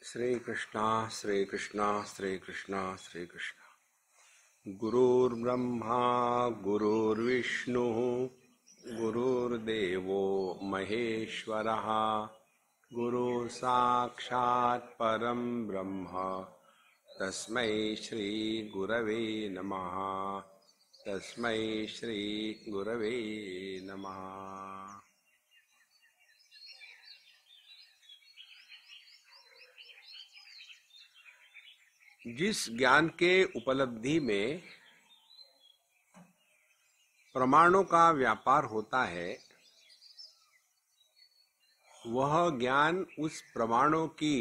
श्री कृष्णा श्री कृष्णा श्री कृष्णा श्री कृष्णा। गुरुर्ब्रह्मा गुरुर्विष्णु गुरुर्देवो महेश्वरः गुरु साक्षात् परम ब्रह्म तस्मै श्री गुरवे नमः। तस्मै श्री गुरवे नमः। जिस ज्ञान के उपलब्धि में प्रमाणों का व्यापार होता है, वह ज्ञान उस प्रमाणों की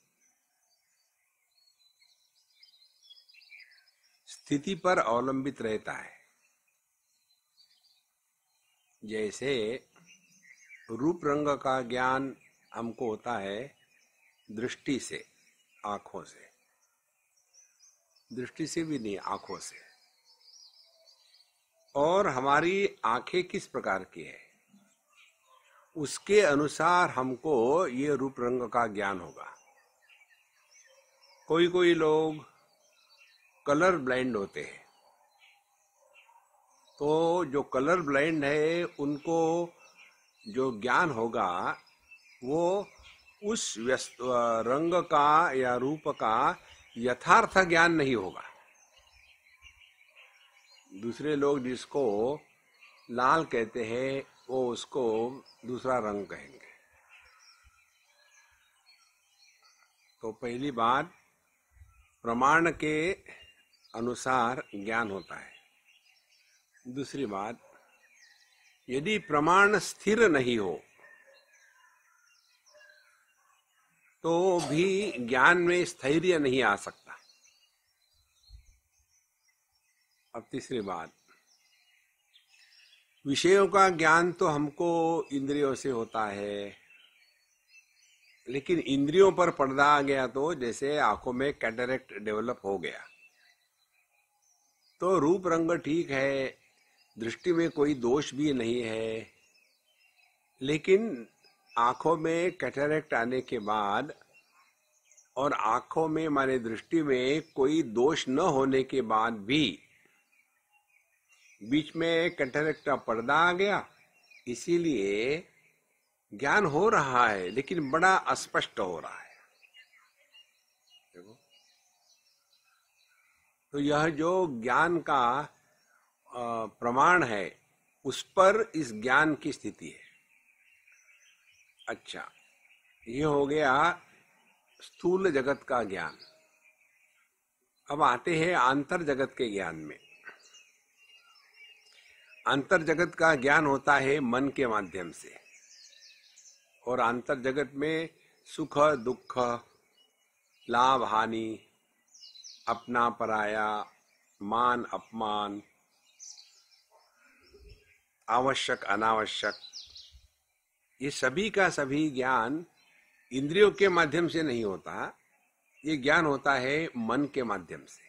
स्थिति पर अवलंबित रहता है। जैसे रूप रंग का ज्ञान हमको होता है दृष्टि से, आंखों से, दृष्टि से भी नहीं, आंखों से। और हमारी आंखें किस प्रकार की है, उसके अनुसार हमको ये रूप रंग का ज्ञान होगा। कोई कोई लोग कलर ब्लाइंड होते हैं, तो जो कलर ब्लाइंड है उनको जो ज्ञान होगा वो उस रंग का या रूप का यथार्थ ज्ञान नहीं होगा। दूसरे लोग जिसको लाल कहते हैं वो उसको दूसरा रंग कहेंगे। तो पहली बात, प्रमाण के अनुसार ज्ञान होता है। दूसरी बात, यदि प्रमाण स्थिर नहीं हो तो भी ज्ञान में स्थैर्य नहीं आ सकता। अब तीसरी बात, विषयों का ज्ञान तो हमको इंद्रियों से होता है, लेकिन इंद्रियों पर पर्दा आ गया तो जैसे आंखों में कैटरेक्ट डेवलप हो गया, तो रूप रंग ठीक है, दृष्टि में कोई दोष भी नहीं है, लेकिन आंखों में कैटरेक्ट आने के बाद और आंखों में माने दृष्टि में कोई दोष न होने के बाद भी बीच में कैटरेक्ट का पर्दा आ गया, इसीलिए ज्ञान हो रहा है लेकिन बड़ा अस्पष्ट हो रहा है। देखो, तो यह जो ज्ञान का प्रमाण है उस पर इस ज्ञान की स्थिति है। अच्छा, ये हो गया स्थूल जगत का ज्ञान। अब आते हैं आंतर जगत के ज्ञान में। अंतर जगत का ज्ञान होता है मन के माध्यम से, और अंतर जगत में सुख दुख, लाभ हानि, अपना पराया, मान अपमान, आवश्यक अनावश्यक, ये सभी का सभी ज्ञान इंद्रियों के माध्यम से नहीं होता। ये ज्ञान होता है मन के माध्यम से।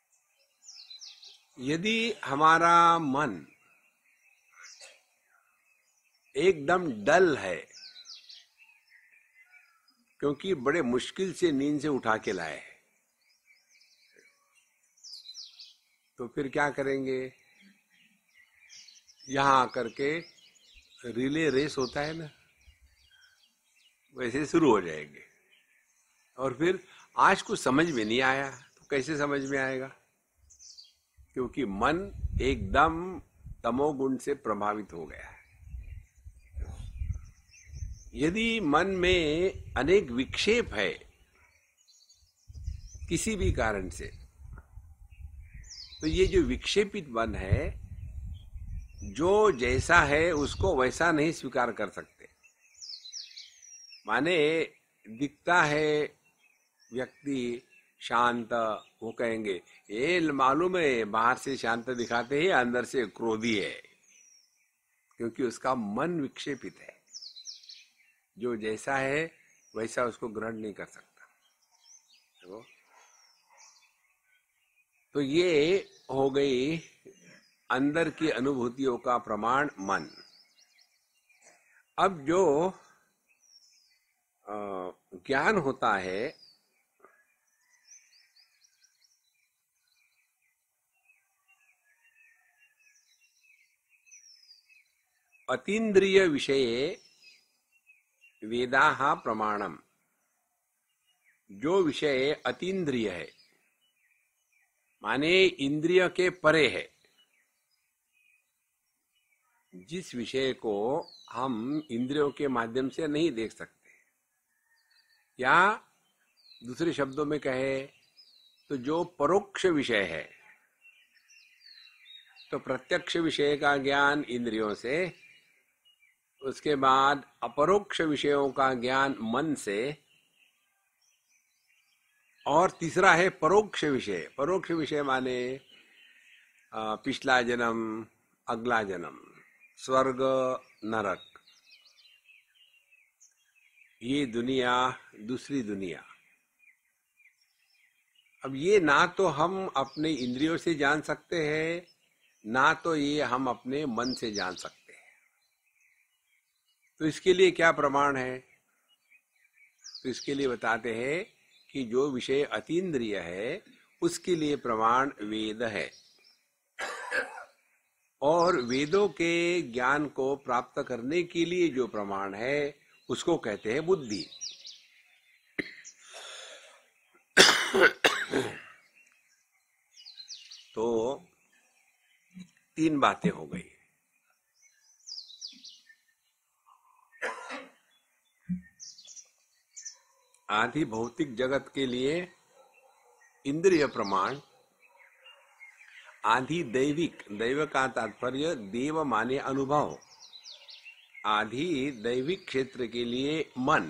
यदि हमारा मन एकदम डल है, क्योंकि बड़े मुश्किल से नींद से उठा के लाए हैं, तो फिर क्या करेंगे? यहां आकर के रिले रेस होता है ना, वैसे शुरू हो जाएंगे। और फिर आज कुछ समझ में नहीं आया तो कैसे समझ में आएगा? क्योंकि मन एकदम तमोगुण से प्रभावित हो गया है। यदि मन में अनेक विक्षेप है किसी भी कारण से, तो ये जो विक्षेपित मन है, जो जैसा है उसको वैसा नहीं स्वीकार कर सकते। माने दिखता है व्यक्ति शांत, वो कहेंगे ये मालूम है बाहर से शांत दिखाते हैं अंदर से क्रोधी है, क्योंकि उसका मन विक्षेपित है। जो जैसा है वैसा उसको ग्रहण नहीं कर सकता। तो ये हो गई अंदर की अनुभूतियों का प्रमाण मन। अब जो ज्ञान होता है अतीन्द्रिय विषये वेदाः प्रमाणम। जो विषय अतीन्द्रिय है माने इंद्रिय के परे है, जिस विषय को हम इंद्रियों के माध्यम से नहीं देख सकते, या दूसरे शब्दों में कहे तो जो परोक्ष विषय है, तो प्रत्यक्ष विषय का ज्ञान इंद्रियों से, उसके बाद अपरोक्ष विषयों का ज्ञान मन से, और तीसरा है परोक्ष विषय। परोक्ष विषय माने पिछला जन्म, अगला जन्म, स्वर्ग, नरक, ये दुनिया, दूसरी दुनिया। अब ये ना तो हम अपने इंद्रियों से जान सकते हैं, ना तो ये हम अपने मन से जान सकते हैं। तो इसके लिए क्या प्रमाण है? तो इसके लिए बताते हैं कि जो विषय अतीन्द्रिय है उसके लिए प्रमाण वेद है, और वेदों के ज्ञान को प्राप्त करने के लिए जो प्रमाण है उसको कहते हैं बुद्धि। तो तीन बातें हो गई। आदि भौतिक जगत के लिए इंद्रिय प्रमाण, आदि दैविक, दैव का तात्पर्य देव माने अनुभव, आदि दैविक क्षेत्र के लिए मन,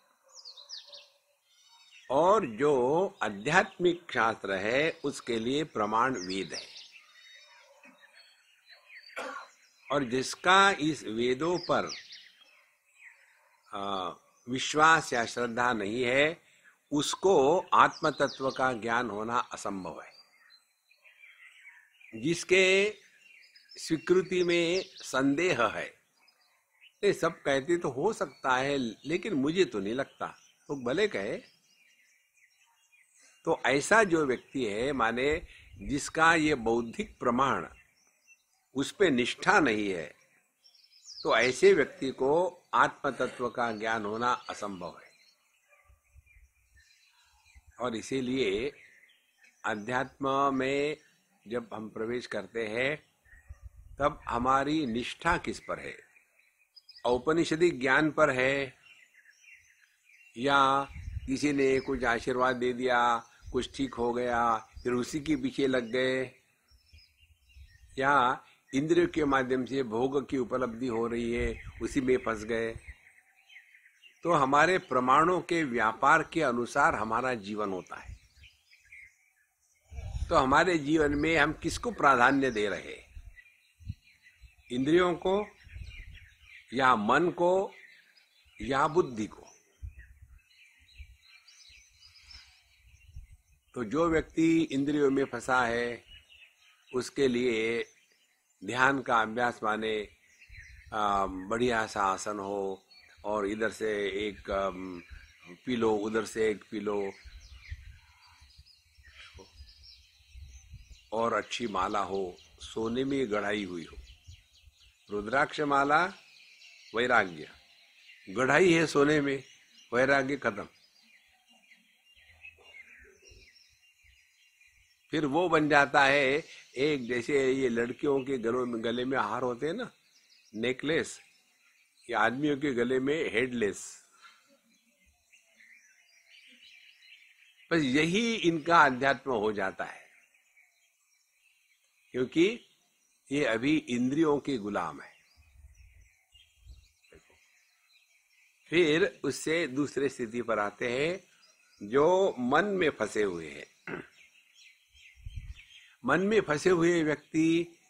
और जो आध्यात्मिक शास्त्र है उसके लिए प्रमाण वेद है। और जिसका इस वेदों पर विश्वास या श्रद्धा नहीं है उसको आत्म तत्व का ज्ञान होना असंभव है। जिसके स्वीकृति में संदेह है, ये सब कहते तो हो सकता है लेकिन मुझे तो नहीं लगता, तो भले कहे। तो ऐसा जो व्यक्ति है, माने जिसका ये बौद्धिक प्रमाण उस पे निष्ठा नहीं है, तो ऐसे व्यक्ति को आत्म तत्व का ज्ञान होना असंभव है। और इसीलिए अध्यात्म में जब हम प्रवेश करते हैं तब हमारी निष्ठा किस पर है? औपनिषदिक ज्ञान पर है, या किसी ने कुछ आशीर्वाद दे दिया, कुछ ठीक हो गया, फिर उसी के पीछे लग गए, या इंद्रियों के माध्यम से भोग की उपलब्धि हो रही है उसी में फंस गए। तो हमारे प्रमाणों के व्यापार के अनुसार हमारा जीवन होता है। तो हमारे जीवन में हम किसको प्राधान्य दे रहे हैं? इंद्रियों को, या मन को, या बुद्धि को? तो जो व्यक्ति इंद्रियों में फंसा है उसके लिए ध्यान का अभ्यास माने बढ़िया सा आसन हो, और इधर से एक पिलो, उधर से एक पिलो, और अच्छी माला हो, सोने में गढ़ाई हुई हो। रुद्राक्ष माला वैराग्य, गढ़ाई है सोने में, वैराग्य खत्म। फिर वो बन जाता है एक, जैसे ये लड़कियों के गले में हार होते हैं ना, नेकलेस, या आदमियों के गले में हेडलेस। बस यही इनका अध्यात्म हो जाता है, क्योंकि ये अभी इंद्रियों के गुलाम है। फिर उससे दूसरे स्थिति पर आते हैं जो मन में फंसे हुए हैं। मन में फंसे हुए व्यक्ति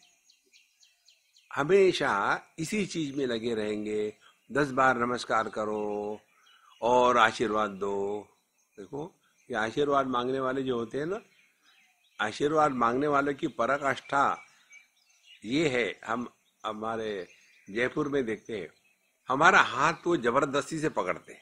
हमेशा इसी चीज में लगे रहेंगे, 10 बार नमस्कार करो और आशीर्वाद दो। देखो, ये आशीर्वाद मांगने वाले जो होते हैं ना, आशीर्वाद मांगने वाले की पराकाष्ठा ये है। हम हमारे जयपुर में देखते हैं, हमारा हाथ वो जबरदस्ती से पकड़ते हैं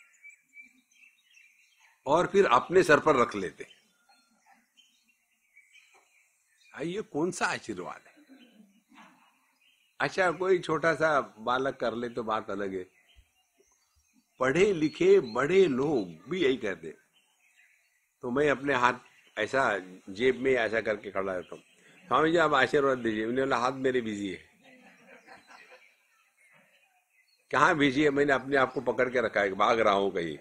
और फिर अपने सर पर रख लेते हैं। ये कौन सा आशीर्वाद है? अच्छा, कोई छोटा सा बालक कर ले तो बात अलग है, पढ़े लिखे बड़े लोग भी यही कहते। तो मैं अपने हाथ ऐसा जेब में ऐसा करके खड़ा रहता हूँ, स्वामी जी आप आशीर्वाद दीजिए। उन्होंने बोला हाथ मेरे बिजी है। कहाँ बिजी है, मैंने अपने आप को पकड़ के रखा है, भाग रहा हूँ कहीं।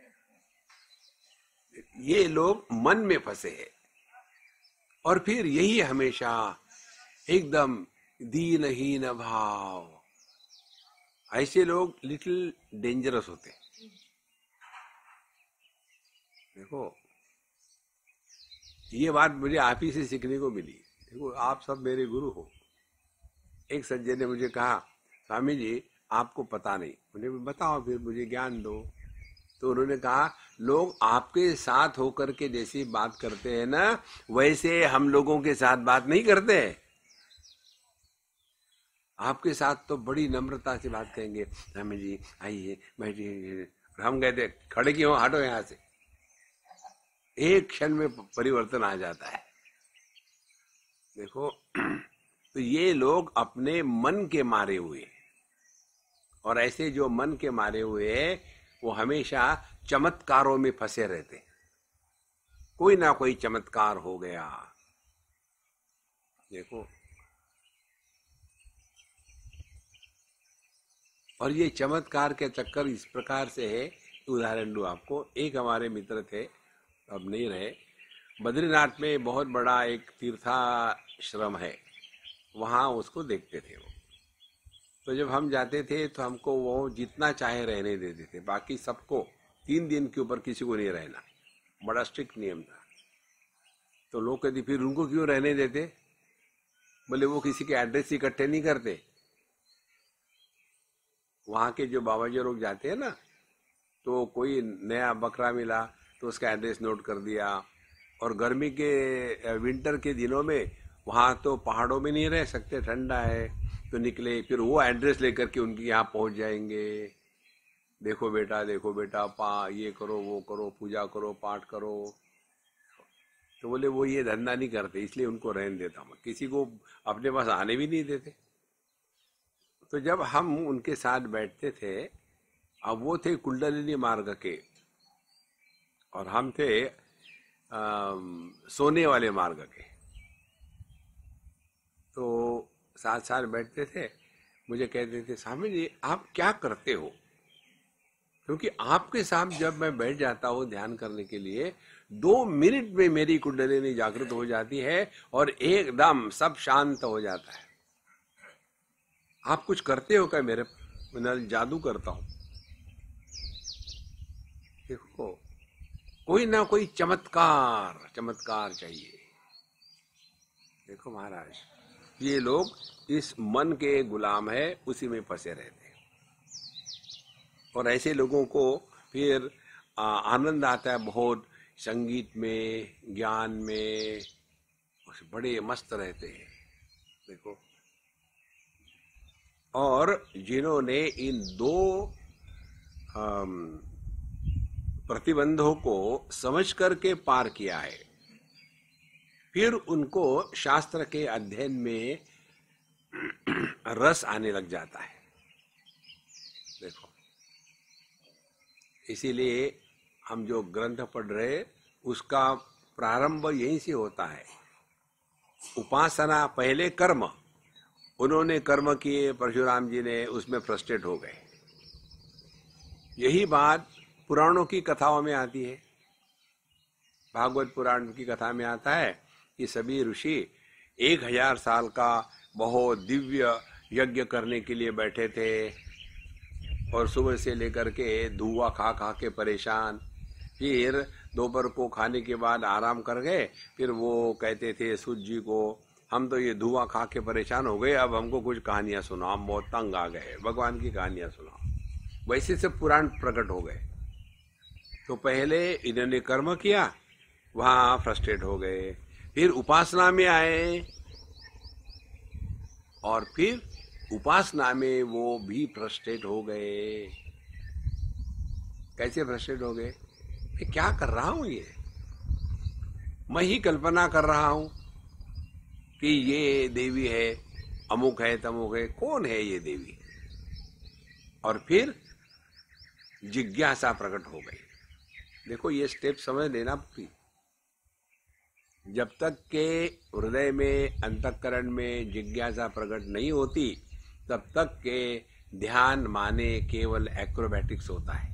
ये लोग मन में फंसे हैं, और फिर यही हमेशा एकदम दीनहीन भाव, ऐसे लोग लिटिल डेंजरस होते हैं। देखो, ये बात मुझे आप ही से सीखने को मिली। देखो, आप सब मेरे गुरु हो। एक सज्जन ने मुझे कहा, स्वामी जी आपको पता नहीं। उन्हें बताओ, फिर मुझे ज्ञान दो। तो उन्होंने कहा, लोग आपके साथ होकर के जैसी बात करते हैं ना, वैसे हम लोगों के साथ बात नहीं करते। आपके साथ तो बड़ी नम्रता से बात करेंगे, स्वामी जी आइए बैठिए। हम कहते खड़े क्यों, हटो यहाँ से। एक क्षण में परिवर्तन आ जाता है। देखो, तो ये लोग अपने मन के मारे हुए, और ऐसे जो मन के मारे हुए हैं वो हमेशा चमत्कारों में फंसे रहते। कोई ना कोई चमत्कार हो गया। देखो, और ये चमत्कार के चक्कर इस प्रकार से है। उदाहरण दूं आपको, एक हमारे मित्र थे, अब नहीं रहे। बद्रीनाथ में बहुत बड़ा एक तीर्थाश्रम है, वहाँ उसको देखते थे वो। तो जब हम जाते थे तो हमको वो जितना चाहे रहने देते थे, बाकी सबको 3 दिन के ऊपर किसी को नहीं रहना, बड़ा स्ट्रिक्ट नियम था। तो लोग कहते फिर उनको क्यों रहने देते? बोले वो किसी के एड्रेस इकट्ठे नहीं करते। वहाँ के जो बाबा जी लोग जाते हैं ना, तो कोई नया बकरा मिला तो उसका एड्रेस नोट कर दिया। और गर्मी के विंटर के दिनों में वहाँ तो पहाड़ों में नहीं रह सकते, ठंडा है, तो निकले फिर वो एड्रेस लेकर के उनके यहाँ पहुँच जाएंगे। देखो बेटा ये करो वो करो, पूजा करो पाठ करो। तो बोले वो ये धंधा नहीं करते, इसलिए उनको रहने देता हूँ, किसी को अपने पास आने भी नहीं देते। तो जब हम उनके साथ बैठते थे, अब वो थे कुंडलिनी मार्ग के और हम थे सोने वाले मार्ग के। तो साथ साथ बैठते थे। मुझे कहते थे, स्वामी जी आप क्या करते हो? क्योंकि आपके साथ जब मैं बैठ जाता हूँ ध्यान करने के लिए, 2 मिनट में मेरी कुंडलिनी जागृत हो जाती है और एकदम सब शांत हो जाता है। आप कुछ करते हो क्या मेरे? मैं जादू करता हूँ। देखो, कोई ना कोई चमत्कार चाहिए। देखो महाराज, ये लोग इस मन के गुलाम है, उसी में फंसे रहते हैं। और ऐसे लोगों को फिर आनंद आता है बहुत, संगीत में, ज्ञान में, बड़े मस्त रहते हैं। देखो, और जिन्होंने इन 2 प्रतिबंधों को समझ करके पार किया है, फिर उनको शास्त्र के अध्ययन में रस आने लग जाता है। देखो, इसीलिए हम जो ग्रंथ पढ़ रहे उसका प्रारंभ यहीं से होता है। उपासना पहले कर्म, उन्होंने कर्म किए, परशुराम जी ने उसमें फ्रस्ट्रेट हो गए। यही बात पुराणों की कथाओं में आती है। भागवत पुराण की कथा में आता है कि सभी ऋषि 1000 साल का बहुत दिव्य यज्ञ करने के लिए बैठे थे, और सुबह से लेकर के धुआं खा खा के परेशान। फिर दोपहर को खाने के बाद आराम कर गए। फिर वो कहते थे सूत जी को, हम तो ये धुआं खा के परेशान हो गए, अब हमको कुछ कहानियां सुनाओ, हम बहुत तंग आ गए, भगवान की कहानियां सुनाओ। वैसे से पुराण प्रकट हो गए। तो पहले इन्होंने कर्म किया, वहां फ्रस्ट्रेट हो गए, फिर उपासना में आए, और फिर उपासना में वो भी फ्रस्ट्रेट हो गए। कैसे फ्रस्ट्रेट हो गए? मैं क्या कर रहा हूं? ये मैं ही कल्पना कर रहा हूं कि ये देवी है, अमुक है तमुक है, कौन है ये देवी? और फिर जिज्ञासा प्रकट हो गई। देखो ये स्टेप समझ लेना पूरी। जब तक के हृदय में, अंतःकरण में जिज्ञासा प्रकट नहीं होती, तब तक के ध्यान माने केवल एक्रोबैटिक्स होता है।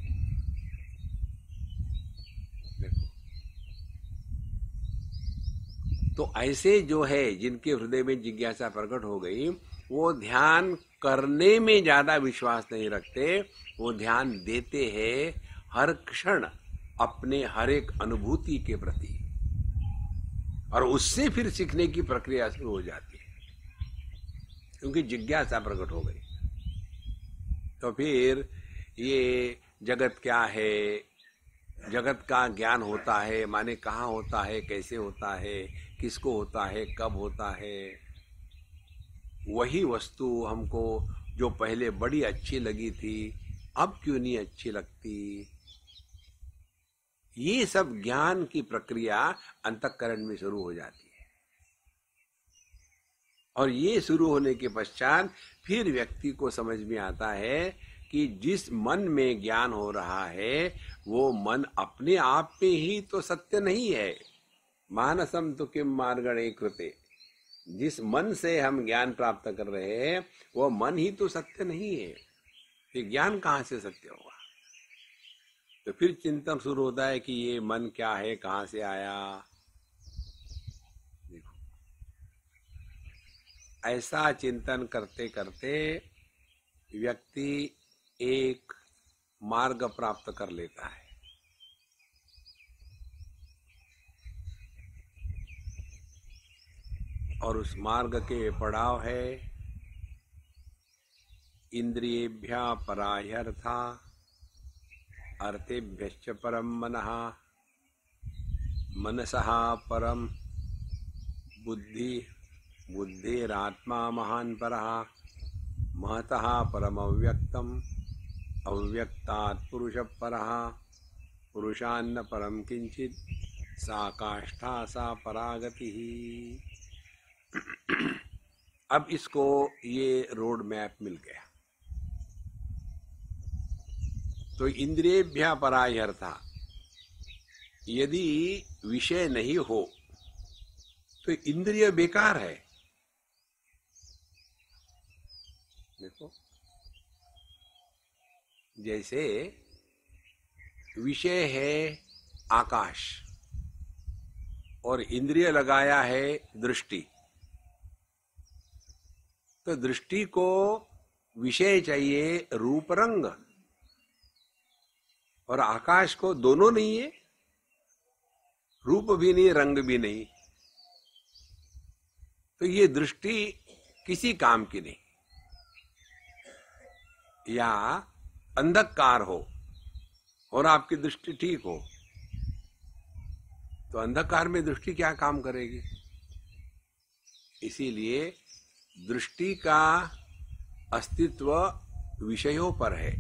देखो, तो ऐसे जो है जिनके हृदय में जिज्ञासा प्रकट हो गई, वो ध्यान करने में ज्यादा विश्वास नहीं रखते, वो ध्यान देते हैं हर क्षण अपने हर एक अनुभूति के प्रति, और उससे फिर सीखने की प्रक्रिया शुरू हो जाती है, क्योंकि जिज्ञासा प्रकट हो गई। तो फिर ये जगत क्या है, जगत का ज्ञान होता है माने कहाँ होता है, कैसे होता है, किसको होता है, कब होता है। वही वस्तु हमको जो पहले बड़ी अच्छी लगी थी, अब क्यों नहीं अच्छी लगती। ये सब ज्ञान की प्रक्रिया अंतःकरण में शुरू हो जाती है, और ये शुरू होने के पश्चात फिर व्यक्ति को समझ में आता है कि जिस मन में ज्ञान हो रहा है वो मन अपने आप में ही तो सत्य नहीं है। मानसम तो किम मार्गणे कृते, जिस मन से हम ज्ञान प्राप्त कर रहे हैं वो मन ही तो सत्य नहीं है, ये ज्ञान कहाँ से सत्य होगा। तो फिर चिंतन शुरू होता है कि ये मन क्या है, कहाँ से आया। देखो, ऐसा चिंतन करते करते व्यक्ति एक मार्ग प्राप्त कर लेता है। और उस मार्ग के पड़ाव है इंद्रियेभ्यः पराह्यर्था अर्थेभ्यश्च परम मनः, मनसः परम बुद्धि, बुद्धिरात्मा महान् परः, महतः परम अव्यक्तम, अव्यक्तात् पुरुषः परः, पुरुषान्न परम किंचित, सा काष्ठा सा परागतिः। अब इसको ये रोड मैप मिल गया। तो इंद्रियेभ्यः पराह्यर्था, यदि विषय नहीं हो तो इंद्रिय बेकार है। देखो, जैसे विषय है आकाश और इंद्रिय लगाया है दृष्टि, तो दृष्टि को विषय चाहिए रूप रंग, और आकाश को दोनों नहीं है, रूप भी नहीं रंग भी नहीं। तो ये दृष्टि किसी काम की नहीं। या अंधकार हो और आपकी दृष्टि ठीक हो, तो अंधकार में दृष्टि क्या काम करेगी। इसीलिए दृष्टि का अस्तित्व विषयों पर है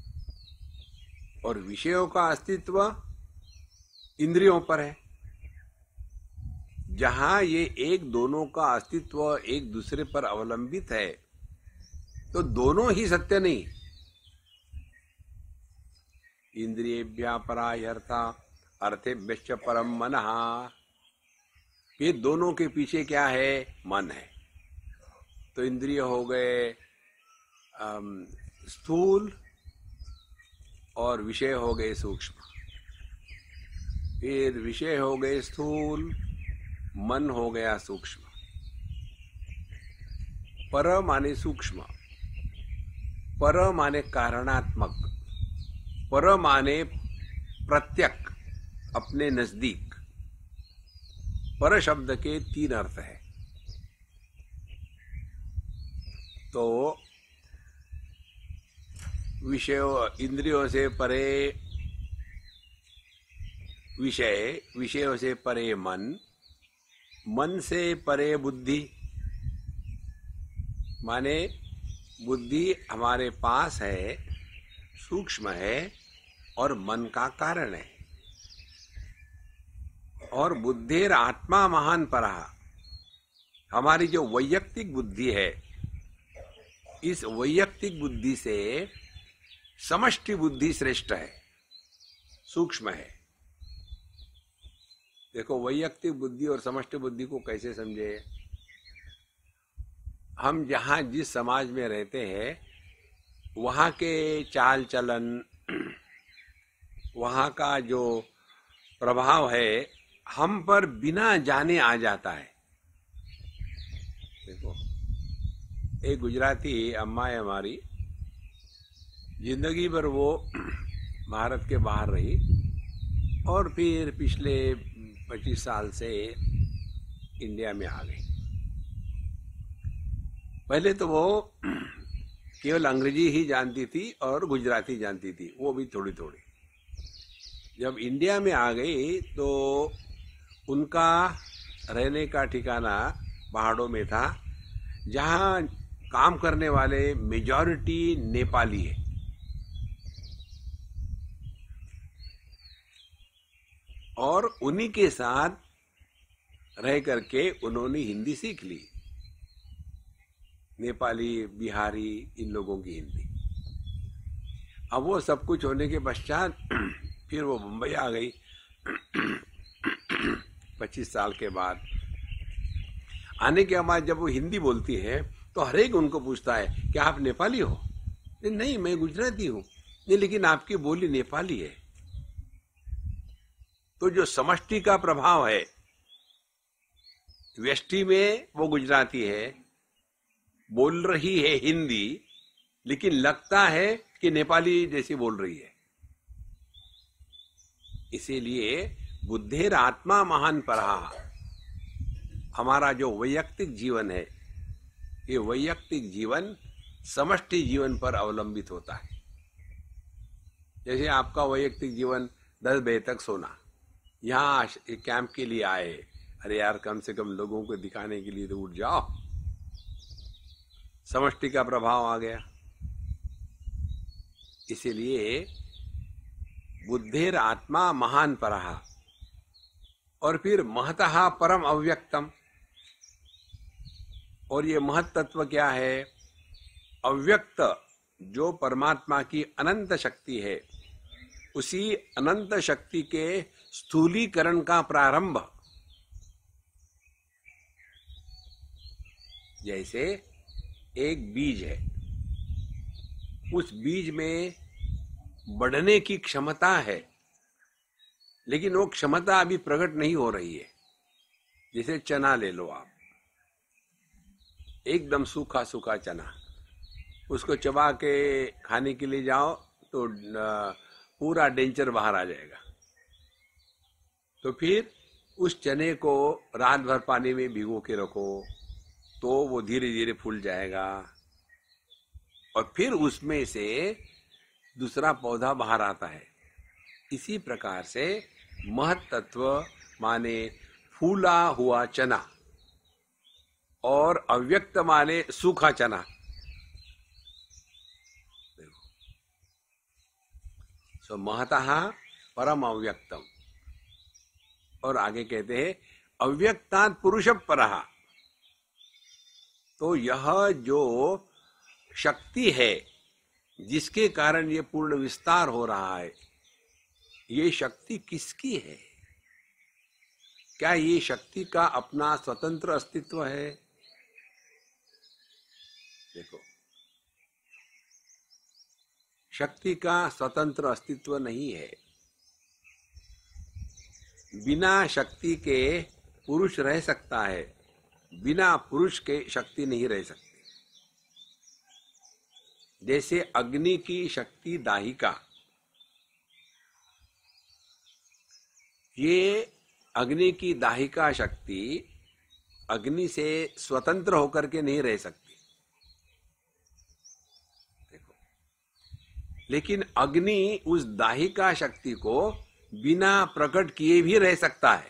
और विषयों का अस्तित्व इंद्रियों पर है। जहां ये एक दोनों का अस्तित्व एक दूसरे पर अवलंबित है, तो दोनों ही सत्य नहीं। इंद्रियेभ्यः पराह्यर्था अर्थेभ्यश्च परम मनः, ये दोनों के पीछे क्या है, मन है। तो इंद्रिय हो गए स्थूल और विषय हो गए सूक्ष्म, फिर विषय हो गए स्थूल, मन हो गया सूक्ष्म। पर माने सूक्ष्म, पर माने कारणात्मक, पर माने प्रत्यक, अपने नजदीक। पर शब्द के 3 अर्थ है। तो विषयों, इंद्रियों से परे विषय, विषयों से परे मन, मन से परे बुद्धि, माने बुद्धि हमारे पास है, सूक्ष्म है और मन का कारण है। और बुद्धिर आत्मा महान परः, हमारी जो वैयक्तिक बुद्धि है इस वैयक्तिक बुद्धि से समष्टि बुद्धि श्रेष्ठ है, सूक्ष्म है। देखो, वैयक्तिक बुद्धि और समष्टि बुद्धि को कैसे समझे? हम जहाँ जिस समाज में रहते हैं वहाँ के चाल चलन, वहाँ का जो प्रभाव है हम पर बिना जाने आ जाता है। देखो, एक गुजराती अम्मा है हमारी, जिंदगी भर वो भारत के बाहर रही और फिर पिछले 25 साल से इंडिया में आ गई। पहले तो वो केवल अंग्रेजी ही जानती थी और गुजराती जानती थी, वो भी थोड़ी थोड़ी। जब इंडिया में आ गई तो उनका रहने का ठिकाना पहाड़ों में था, जहाँ काम करने वाले मेजॉरिटी नेपाली है। और उन्हीं के साथ रह करके उन्होंने हिंदी सीख ली, नेपाली, बिहारी, इन लोगों की हिंदी। अब वो सब कुछ होने के पश्चात फिर वो मुंबई आ गई 25 साल के बाद। आने के बाद जब वो हिंदी बोलती है तो हर एक उनको पूछता है, क्या आप नेपाली हो? नहीं, मैं गुजराती हूँ। नहीं, लेकिन आपकी बोली नेपाली है। तो जो समष्टि का प्रभाव है, व्यष्टि में वो गुजराती है, बोल रही है हिंदी, लेकिन लगता है कि नेपाली जैसी बोल रही है। इसीलिए बुद्धेर आत्मा महान परहा, हमारा जो वैयक्तिक जीवन है, ये वैयक्तिक जीवन समष्टि जीवन पर अवलंबित होता है। जैसे आपका वैयक्तिक जीवन 10 बजे तक सोना, यहाँ कैंप के लिए आए, अरे यार कम से कम लोगों को दिखाने के लिए तो उठ जाओ, समष्टि का प्रभाव आ गया। इसीलिए बुद्धेर आत्मा महान परहा, और फिर महतः परम अव्यक्तम। और ये महत तत्व क्या है? अव्यक्त जो परमात्मा की अनंत शक्ति है, उसी अनंत शक्ति के स्थूलीकरण का प्रारंभ। जैसे एक बीज है, उस बीज में बढ़ने की क्षमता है, लेकिन वो क्षमता अभी प्रकट नहीं हो रही है। जैसे चना ले लो आप, एकदम सूखा सूखा चना, उसको चबा के खाने के लिए जाओ तो पूरा डेंचर बाहर आ जाएगा। तो फिर उस चने को रात भर पानी में भिगो के रखो तो वो धीरे धीरे फूल जाएगा, और फिर उसमें से दूसरा पौधा बाहर आता है। इसी प्रकार से महत तत्व माने फूला हुआ चना, और अव्यक्त माने सूखा चना। सो महतः परम अव्यक्तम। और आगे कहते हैं अव्यक्तात् पुरुष परः। तो यह जो शक्ति है जिसके कारण ये पूर्ण विस्तार हो रहा है, ये शक्ति किसकी है? क्या ये शक्ति का अपना स्वतंत्र अस्तित्व है? देखो, शक्ति का स्वतंत्र अस्तित्व नहीं है। बिना शक्ति के पुरुष रह सकता है, बिना पुरुष के शक्ति नहीं रह सकती। जैसे अग्नि की शक्ति दाहिका, ये अग्नि की दाहिका शक्ति अग्नि से स्वतंत्र होकर के नहीं रह सकती। देखो, लेकिन अग्नि उस दाहिका शक्ति को बिना प्रकट किए भी रह सकता है।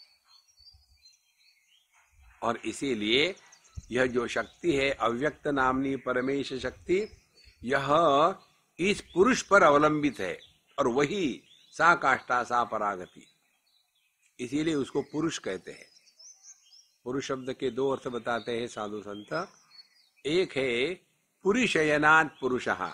और इसीलिए यह जो शक्ति है अव्यक्त नामनी परमेश शक्ति, यह इस पुरुष पर अवलंबित है, और वही सा काष्ठा सा परागति। इसीलिए उसको पुरुष कहते हैं। पुरुष शब्द के दो अर्थ बताते हैं साधु संत। एक है पुरीशयनात् पुरुषः,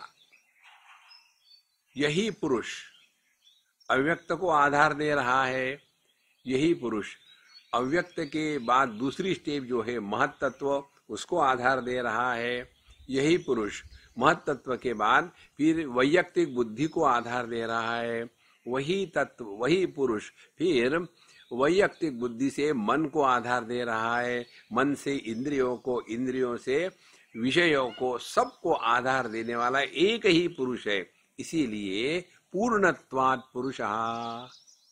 यही पुरुष अव्यक्त को आधार दे रहा है। यही पुरुष अव्यक्त के बाद दूसरी स्टेप जो है महत तत्व, उसको आधार दे रहा है। यही पुरुष महत तत्व के बाद फिर वैयक्तिक बुद्धि को आधार दे रहा है। वही तत्व, वही पुरुष फिर वैयक्तिक बुद्धि से मन को आधार दे रहा है। मन से इंद्रियों को, इंद्रियों से विषयों को, सबको आधार देने वाला एक ही पुरुष है। इसीलिए पूर्णत्वात् पुरुषः।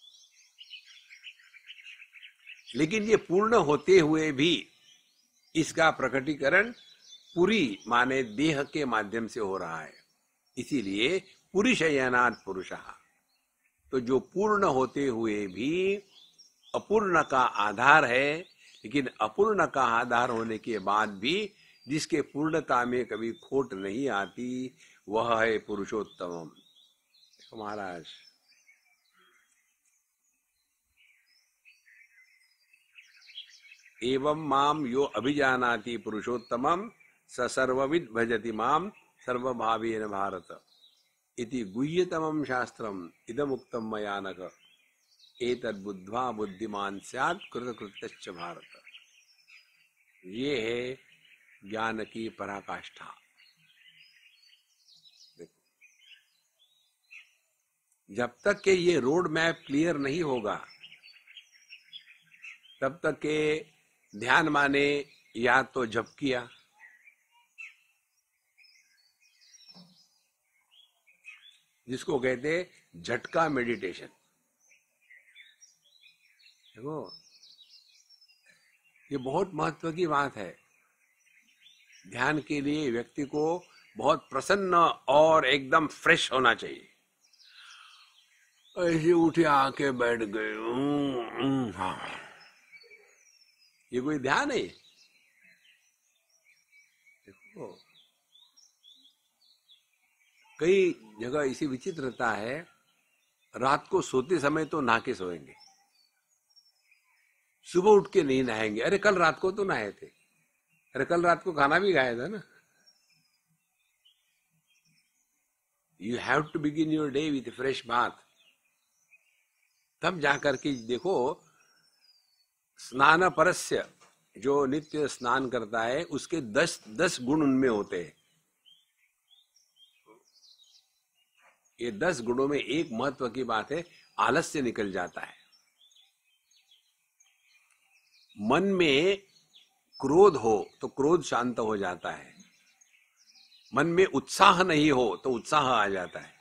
लेकिन ये पूर्ण होते हुए भी इसका प्रकटीकरण पुरी माने देह के माध्यम से हो रहा है। इसीलिए पुरीशयनात् पुरुषः। तो जो पूर्ण होते हुए भी अपूर्ण का आधार है, लेकिन अपूर्ण का आधार होने के बाद भी जिसके पूर्णता में कभी खोट नहीं आती, वह है पुरुषोत्तम। महाराज, एवं माम यो अभिजानाति पुरुषोत्तमं स सर्वविद भजति माम सर्वभावेन भारत इति गुह्यतमं शास्त्रम इदमुक्तम मया नघ एतद् बुद्ध्वा बुद्धिमान स्यात् कृतकृत्यश्च भारत। ये है ज्ञान की पराकाष्ठा। जब तक के ये रोड मैप क्लियर नहीं होगा, तब तक के ध्यान माने या तो जप किया, जिसको कहते झटका मेडिटेशन। देखो, ये बहुत महत्व की बात है। ध्यान के लिए व्यक्ति को बहुत प्रसन्न और एकदम फ्रेश होना चाहिए। ऐसे उठे आके बैठ गए, हाँ, ये कोई ध्यान है? देखो, कई जगह इसी विचित्रता है, रात को सोते समय तो नहा के सोएंगे, सुबह उठ के नहीं नहाएंगे। अरे कल रात को तो नहाए थे, अरे कल रात को खाना भी खाया था ना। You have to begin your day with fresh bath. तब जाकर के देखो, स्नान परस्य, जो नित्य स्नान करता है, उसके 10 गुण उनमें होते हैं। ये 10 गुणों में एक महत्व की बात है, आलस्य निकल जाता है। मन में क्रोध हो तो क्रोध शांत हो जाता है। मन में उत्साह नहीं हो तो उत्साह आ जाता है।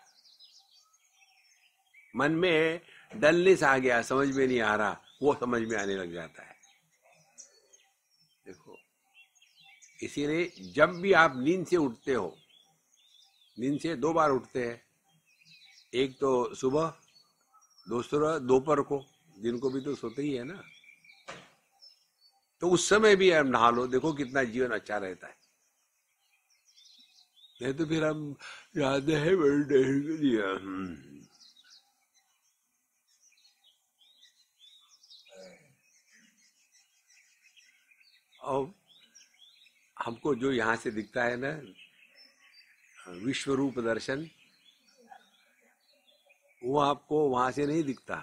मन में डलनेस आ गया, समझ में नहीं आ रहा, वो समझ में आने लग जाता है। देखो, इसीलिए जब भी आप नींद से उठते हो, नींद से 2 बार उठते हैं, एक तो सुबह, दूसरा दोपहर को, दिन को भी तो सोते ही है ना। तो उस समय भी आप नहा लो, देखो कितना जीवन अच्छा रहता है। नहीं तो फिर हम जाते हैं मेडिटेशन के लिए। और हमको जो यहाँ से दिखता है ना, विश्व रूप दर्शन, वो आपको वहां से नहीं दिखता।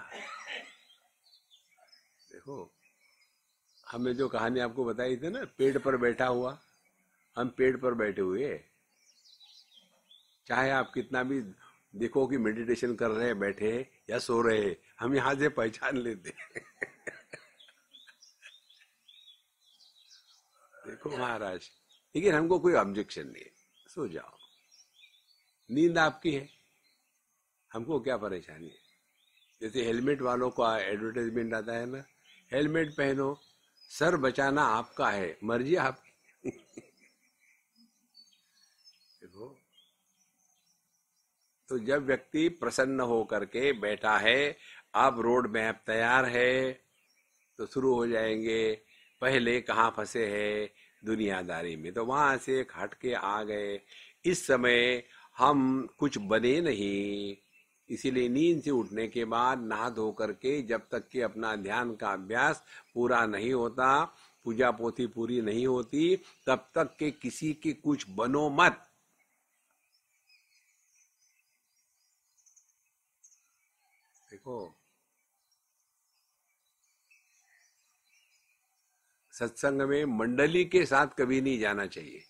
देखो, हमने जो कहानी आपको बताई थी ना, पेड़ पर बैठा हुआ, हम पेड़ पर बैठे हुए, चाहे आप कितना भी देखो कि मेडिटेशन कर रहे हैं, बैठे या सो रहे हैं, हम यहां से पहचान लेते। देखो महाराज, लेकिन हमको कोई ऑब्जेक्शन नहीं है, सो जाओ, नींद आपकी है, हमको क्या परेशानी है। जैसे हेलमेट वालों का एडवर्टाइजमेंट आता है ना, हेलमेट पहनो, सर बचाना आपका है, मर्जी आपकी। देखो, तो जब व्यक्ति प्रसन्न हो करके बैठा है, अब रोड मैप तैयार है, तो शुरू हो जाएंगे। पहले कहाँ फंसे हैं? दुनियादारी में, तो वहां से हट के आ गए। इस समय हम कुछ बने नहीं, इसीलिए नींद से उठने के बाद नहा धो करके, जब तक कि अपना ध्यान का अभ्यास पूरा नहीं होता, पूजा पोथी पूरी नहीं होती तब तक के किसी के कुछ बनो मत। देखो, सत्संग में मंडली के साथ कभी नहीं जाना चाहिए,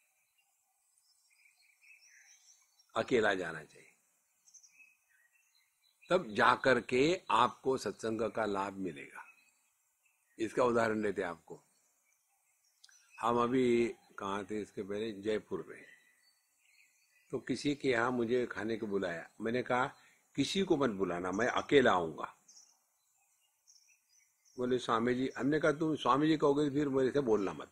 अकेला जाना चाहिए। तब जाकर के आपको सत्संग का लाभ मिलेगा। इसका उदाहरण देते हैं आपको। हम अभी कहाँ थे इसके पहले, जयपुर में। तो किसी के यहाँ मुझे खाने को बुलाया। मैंने कहा किसी को मत बुलाना, मैं अकेला आऊंगा। बोले स्वामी जी। हमने कहा तुम स्वामी जी कहोगे फिर मेरे से बोलना मत।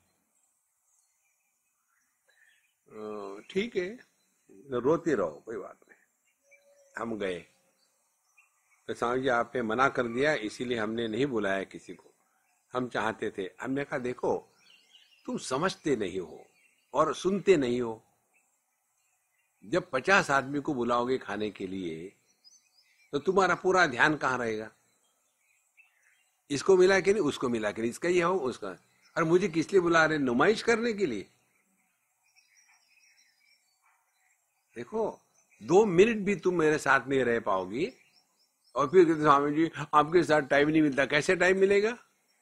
ठीक है, रोते रहो, कोई बात नहीं। हम गए तो स्वामी जी आपने मना कर दिया, इसीलिए हमने नहीं बुलाया किसी को। हम चाहते थे। हमने कहा देखो, तुम समझते नहीं हो और सुनते नहीं हो। जब 50 आदमी को बुलाओगे खाने के लिए तो तुम्हारा पूरा ध्यान कहाँ रहेगा? इसको मिला कि नहीं, उसको मिला कि नहीं, इसका ये हो, उसका। और मुझे किस लिए बुला रहे? नुमाइश करने के लिए? देखो, 2 मिनट भी तुम मेरे साथ नहीं रह पाओगी और फिर कहते स्वामी जी आपके साथ टाइम नहीं मिलता। कैसे टाइम मिलेगा?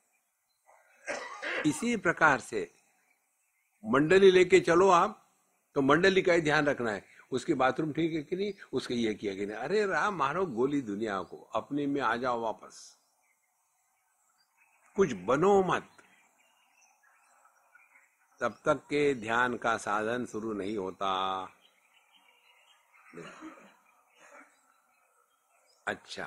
इसी प्रकार से मंडली लेके चलो आप, तो मंडली का ही ध्यान रखना है। उसकी बाथरूम ठीक है कि नहीं, उसके ये किया कि नहीं। अरे राम, मारो गोली दुनिया को, अपने में आ जाओ वापस। कुछ बनो मत, तब तक के ध्यान का साधन शुरू नहीं होता। अच्छा,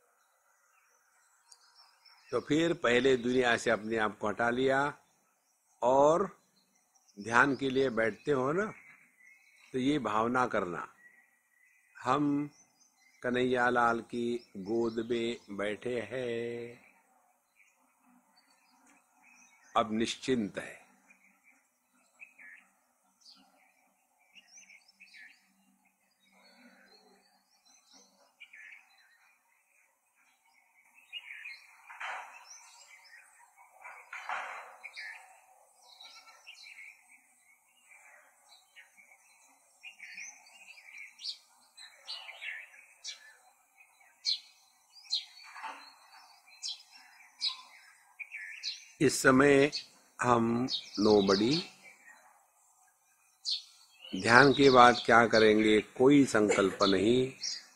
तो फिर पहले दुनिया से अपने आप को हटा लिया और ध्यान के लिए बैठते हो ना, तो ये भावना करना, हम कन्हैया लाल की गोद में बैठे हैं, अब निश्चिंत है। इस समय हम नोबडी, ध्यान के बाद क्या करेंगे कोई संकल्प नहीं।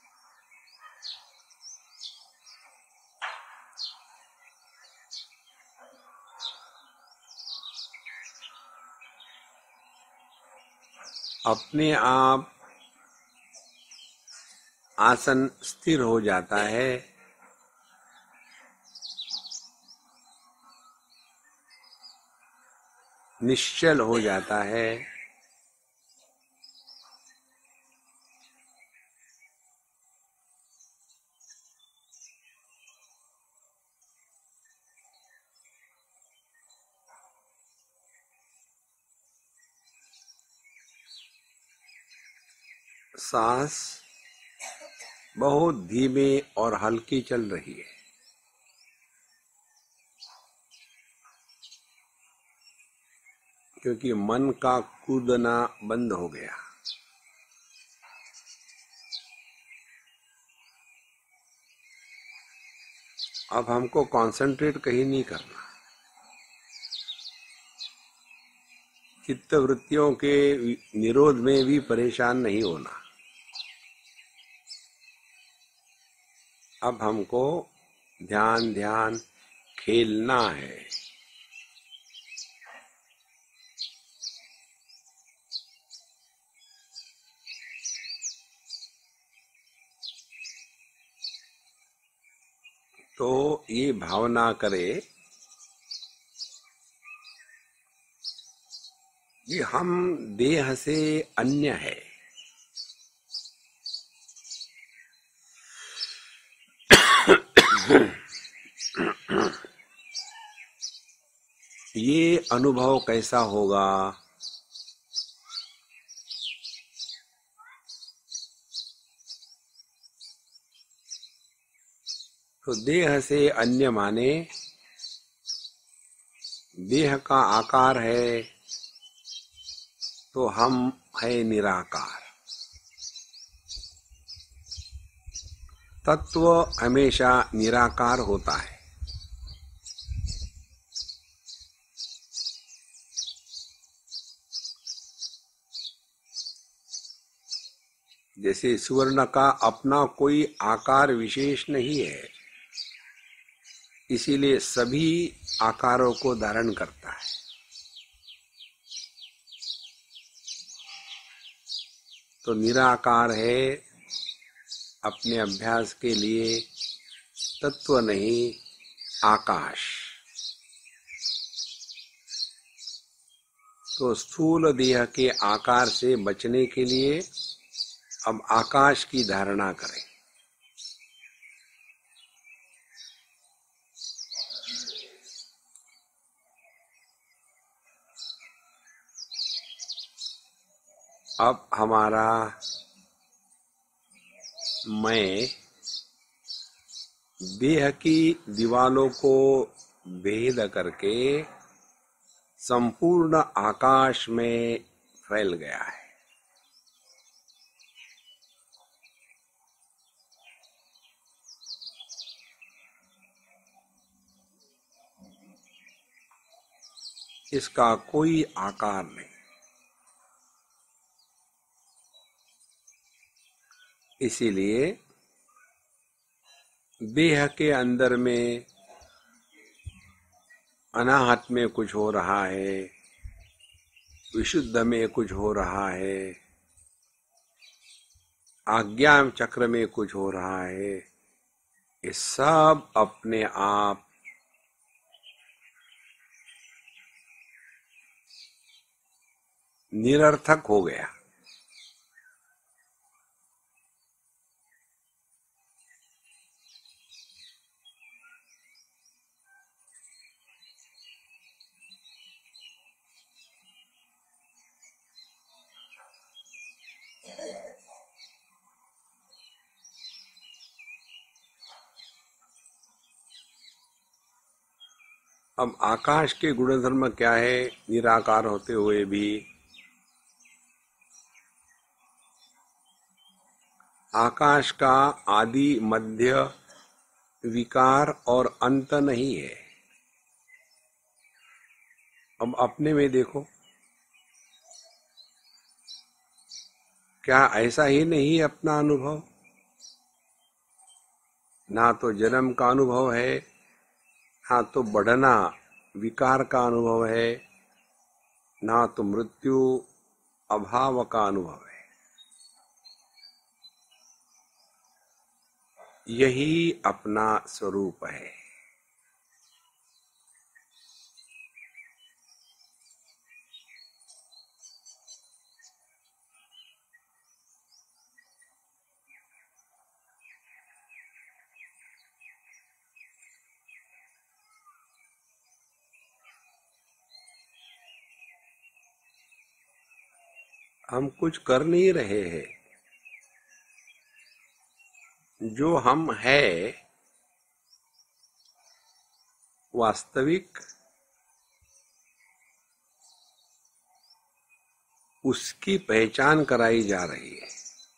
अपने आप आसन स्थिर हो जाता है। निश्चल हो जाता है। सांस बहुत धीमे और हल्की चल रही है। क्योंकि मन का कूदना बंद हो गया। अब हमको कंसंट्रेट कहीं नहीं करना। चित्त वृत्तियों के निरोध में भी परेशान नहीं होना। अब हमको ध्यान ध्यान खेलना है। तो ये भावना करे कि हम देह से अन्य है। ये अनुभव कैसा होगा? तो देह से अन्य माने देह का आकार है तो हम है निराकार। तत्व हमेशा निराकार होता है। जैसे स्वर्ण का अपना कोई आकार विशेष नहीं है, इसीलिए सभी आकारों को धारण करता है। तो निराकार है अपने अभ्यास के लिए तत्व नहीं, आकाश। तो स्थूल देह के आकार से बचने के लिए अब आकाश की धारणा करें। अब हमारा मैं देह की दीवालों को भेद करके संपूर्ण आकाश में फैल गया है। इसका कोई आकार नहीं। इसीलिए देह के अंदर में अनाहत में कुछ हो रहा है, विशुद्ध में कुछ हो रहा है, आज्ञा चक्र में कुछ हो रहा है, ये सब अपने आप निरर्थक हो गया। अब आकाश के गुणधर्म क्या है? निराकार होते हुए भी आकाश का आदि मध्य विकार और अंत नहीं है। अब अपने में देखो, क्या ऐसा ही नहीं अपना अनुभव? ना तो जन्म का अनुभव है, ना तो बढ़ना विकार का अनुभव है, ना तो मृत्यु अभाव का अनुभव है। यही अपना स्वरूप है। हम कुछ कर नहीं रहे हैं। जो हम है वास्तविक, उसकी पहचान कराई जा रही है।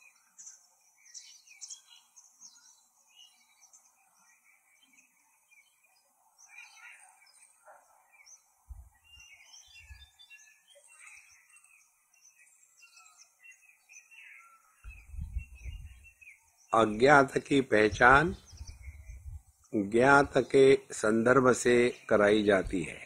अज्ञात की पहचान ज्ञात के संदर्भ से कराई जाती है।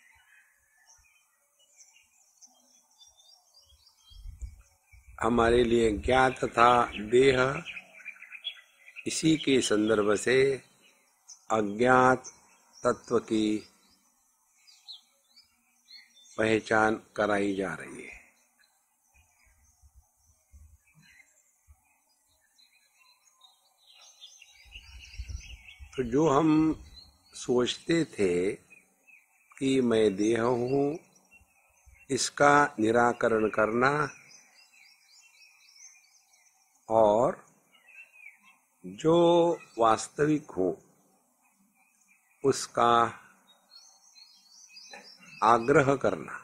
हमारे लिए ज्ञात था देह, इसी के संदर्भ से अज्ञात तत्व की पहचान कराई जा रही है। तो जो हम सोचते थे कि मैं देह हूँ, इसका निराकरण करना और जो वास्तविक हो उसका आग्रह करना।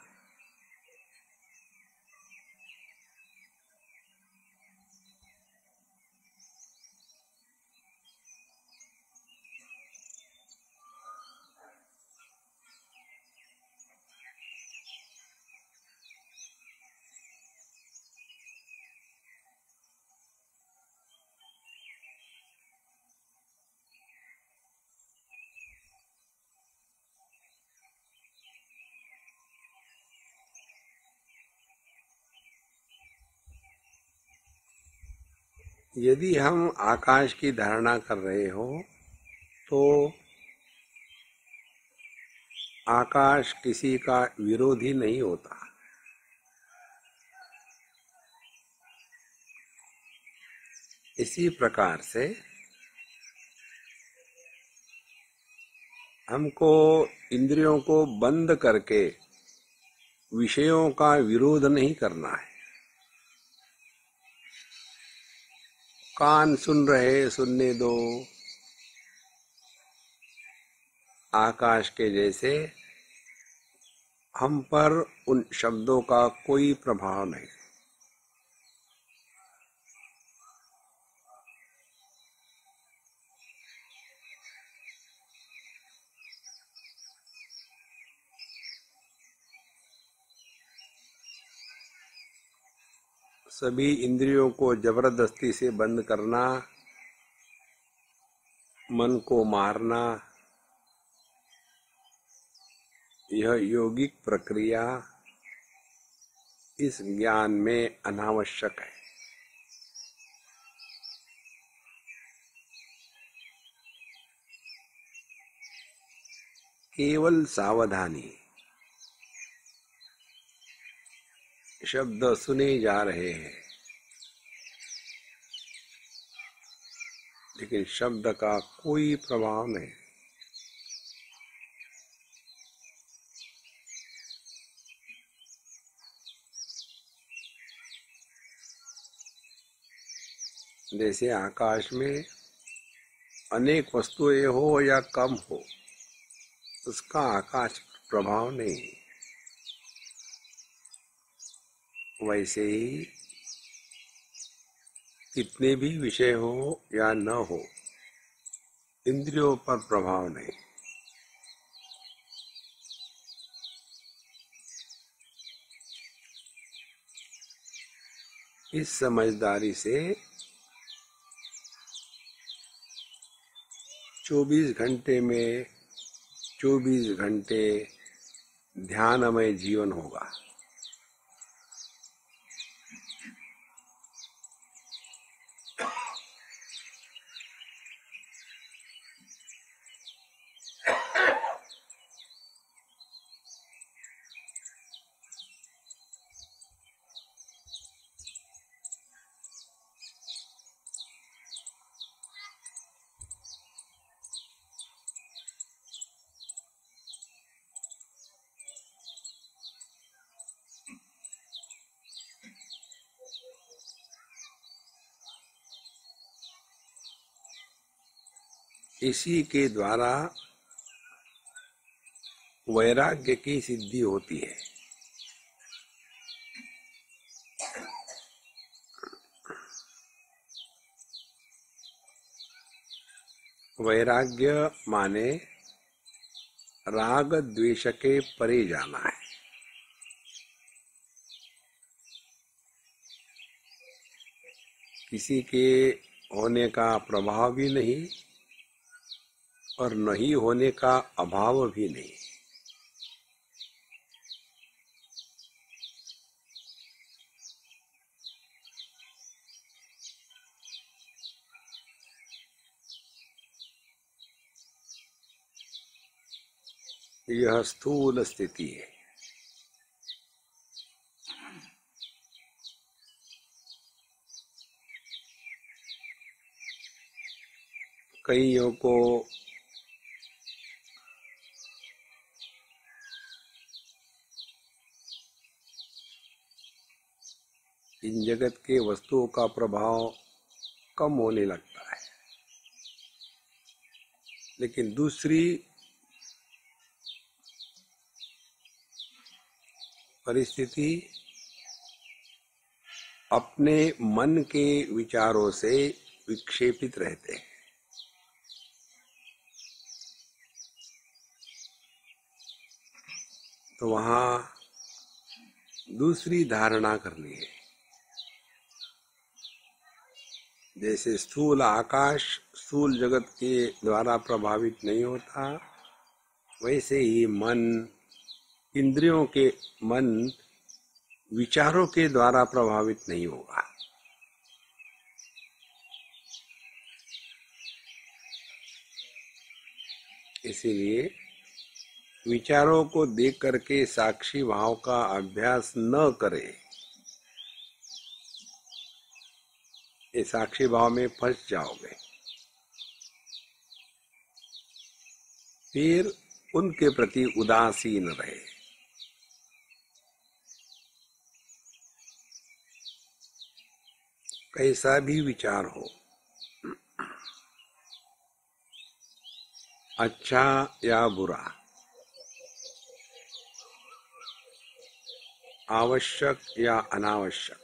यदि हम आकाश की धारणा कर रहे हो तो आकाश किसी का विरोधी नहीं होता। इसी प्रकार से हमको इंद्रियों को बंद करके विषयों का विरोध नहीं करना है। कान सुन रहे, सुनने दो। आकाश के जैसे हम पर उन शब्दों का कोई प्रभाव नहीं। सभी इंद्रियों को जबरदस्ती से बंद करना, मन को मारना, यह योगिक प्रक्रिया इस ज्ञान में अनावश्यक है। केवल सावधानी। शब्द सुने जा रहे हैं लेकिन शब्द का कोई प्रभाव नहीं। जैसे आकाश में अनेक वस्तुएं हो या कम हो, उसका आकाश पर प्रभाव नहीं। वैसे ही कितने भी विषय हो या न हो, इंद्रियों पर प्रभाव नहीं। इस समझदारी से 24 घंटे में 24 घंटे ध्यानमय जीवन होगा। इसी के द्वारा वैराग्य की सिद्धि होती है। वैराग्य माने राग द्वेष के परे जाना है। किसी के होने का प्रभाव भी नहीं और नहीं होने का अभाव भी नहीं। यह स्थूल स्थिति है। कईयों को इन जगत के वस्तुओं का प्रभाव कम होने लगता है, लेकिन दूसरी परिस्थिति अपने मन के विचारों से विक्षेपित रहते हैं। तो वहां दूसरी धारणा करनी है। जैसे स्थूल आकाश स्थूल जगत के द्वारा प्रभावित नहीं होता, वैसे ही मन, इंद्रियों के मन विचारों के द्वारा प्रभावित नहीं होगा। इसीलिए विचारों को देख करके साक्षी भाव का अभ्यास न करें। ये साक्षी भाव में फंस जाओगे। फिर उनके प्रति उदासीन रहे। कैसा भी विचार हो, अच्छा या बुरा, आवश्यक या अनावश्यक,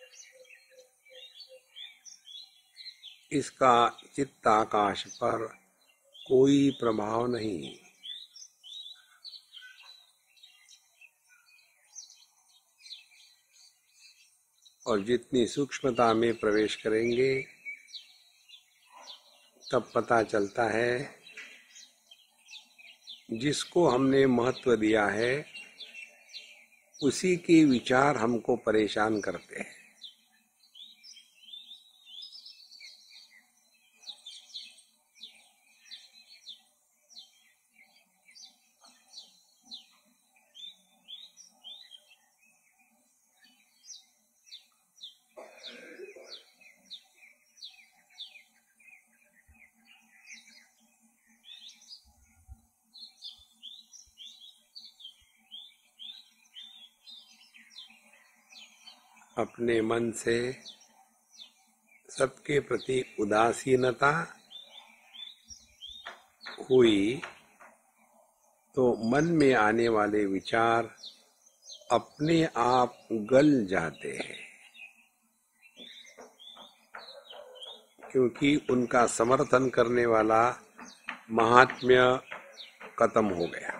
इसका चित्ताकाश पर कोई प्रभाव नहीं। और जितनी सूक्ष्मता में प्रवेश करेंगे तब पता चलता है जिसको हमने महत्व दिया है उसी के विचार हमको परेशान करते हैं। अपने मन से सबके प्रति उदासीनता हुई तो मन में आने वाले विचार अपने आप गल जाते हैं, क्योंकि उनका समर्थन करने वाला महात्म्य खत्म हो गया।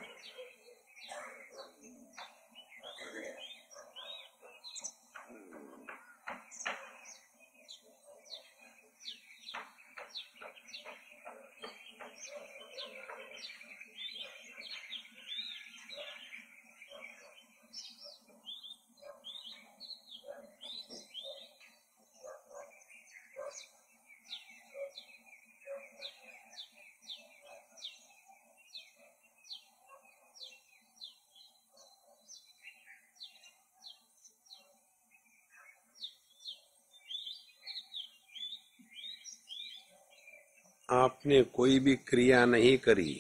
आपने कोई भी क्रिया नहीं करी,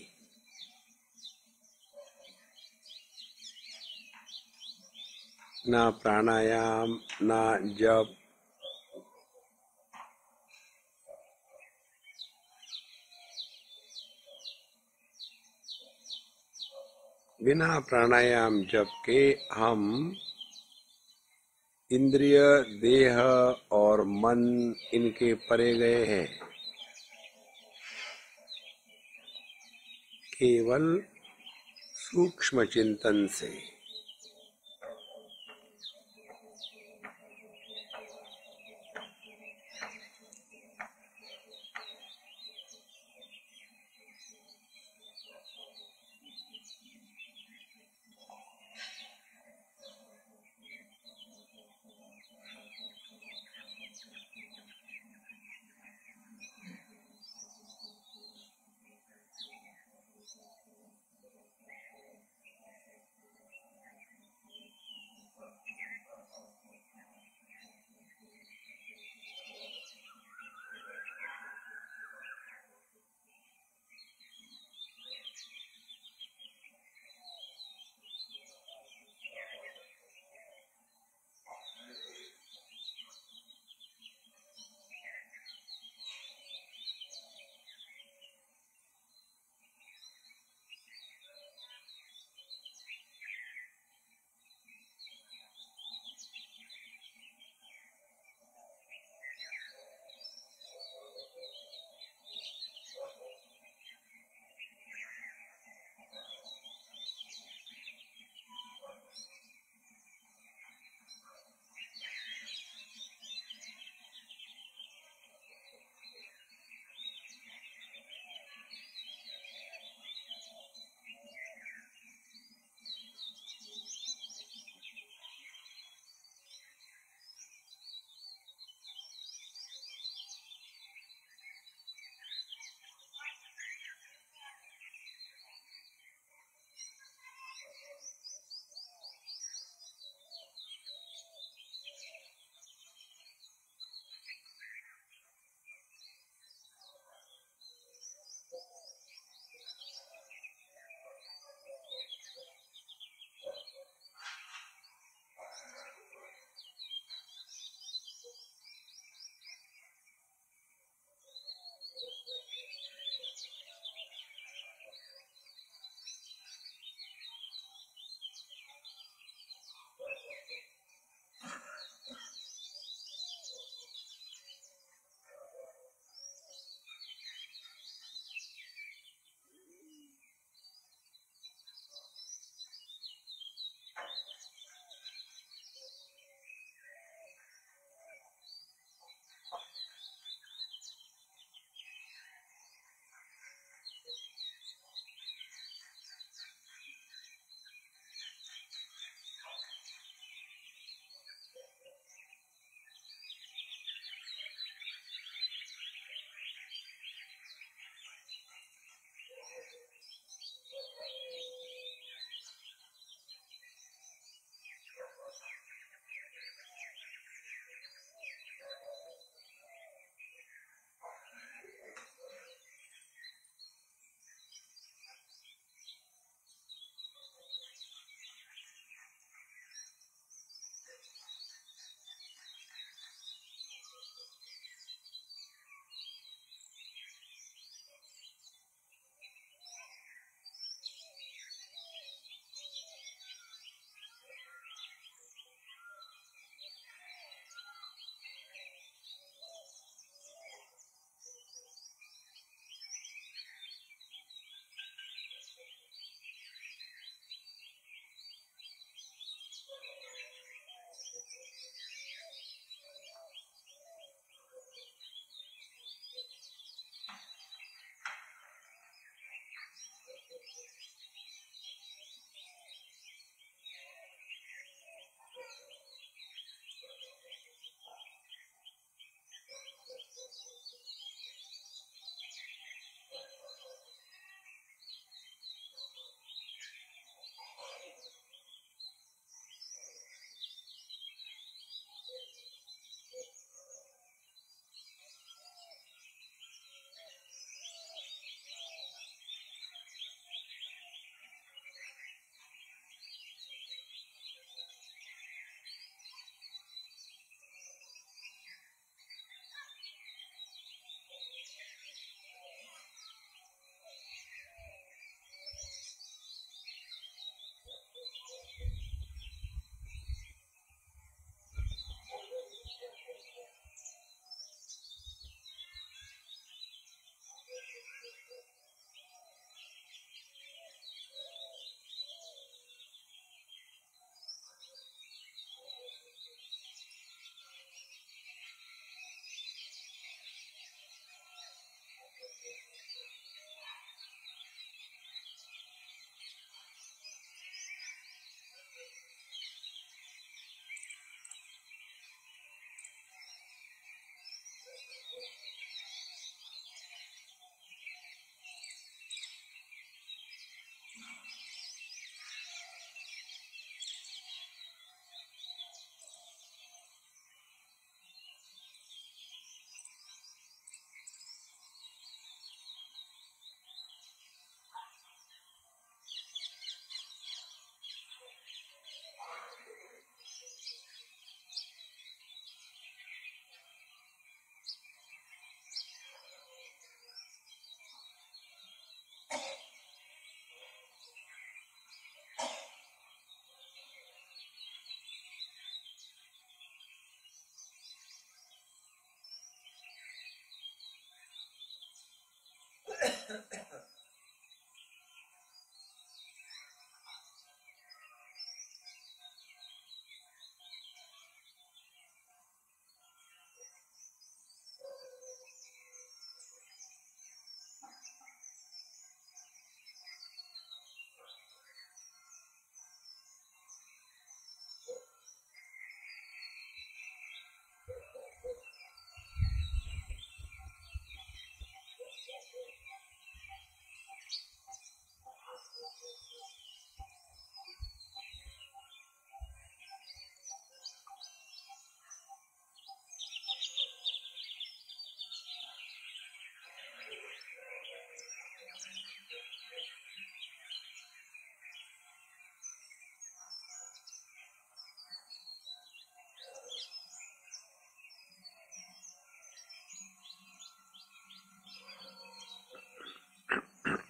ना प्राणायाम, ना जप, बिना प्राणायाम जप के हम इंद्रिय, देह और मन इनके परे गए हैं। केवल सूक्ष्म चिंतन से।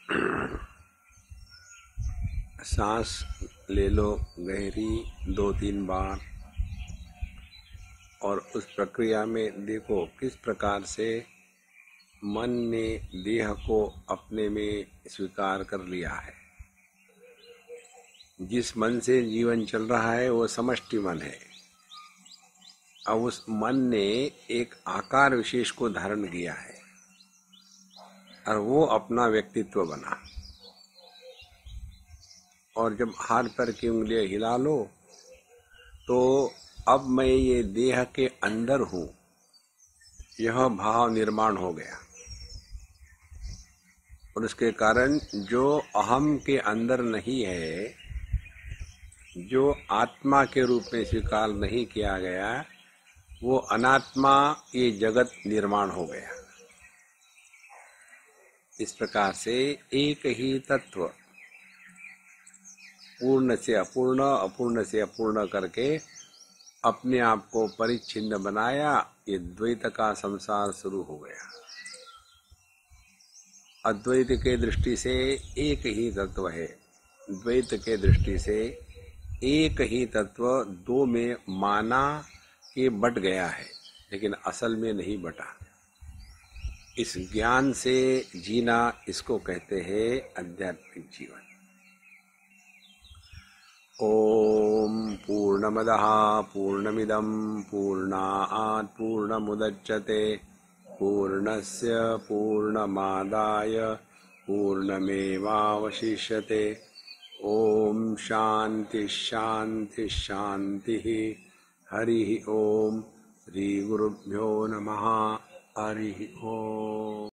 सांस ले लो गहरी 2-3 बार, और उस प्रक्रिया में देखो किस प्रकार से मन ने देह को अपने में स्वीकार कर लिया है। जिस मन से जीवन चल रहा है वो समष्टि मन है। अब उस मन ने एक आकार विशेष को धारण किया है और वो अपना व्यक्तित्व बना। और जब हाथ पैर की उंगलियां हिला लो तो अब मैं ये देह के अंदर हूं, यह भाव निर्माण हो गया। और उसके कारण जो अहम के अंदर नहीं है, जो आत्मा के रूप में स्वीकार नहीं किया गया, वो अनात्मा ये जगत निर्माण हो गया। इस प्रकार से एक ही तत्व पूर्ण से अपूर्ण, अपूर्ण से अपूर्ण करके अपने आप को परिच्छिन्न बनाया। ये द्वैत का संसार शुरू हो गया। अद्वैत के दृष्टि से एक ही तत्व है, द्वैत के दृष्टि से एक ही तत्व दो में माना कि बट गया है, लेकिन असल में नहीं बटा। इस ज्ञान से जीना, इसको कहते हैं आध्यात्मिक जीवन। ओम पूर्णमदः पूर्णमिदं पूर्णात् पूर्णमुदच्यते पूर्णस्य पूर्णमादाय पूर्णमेवावशिष्यते। ओम शांति शांति शांति। हरि ओम। श्री गुरुभ्यो नमः। हरि ओम।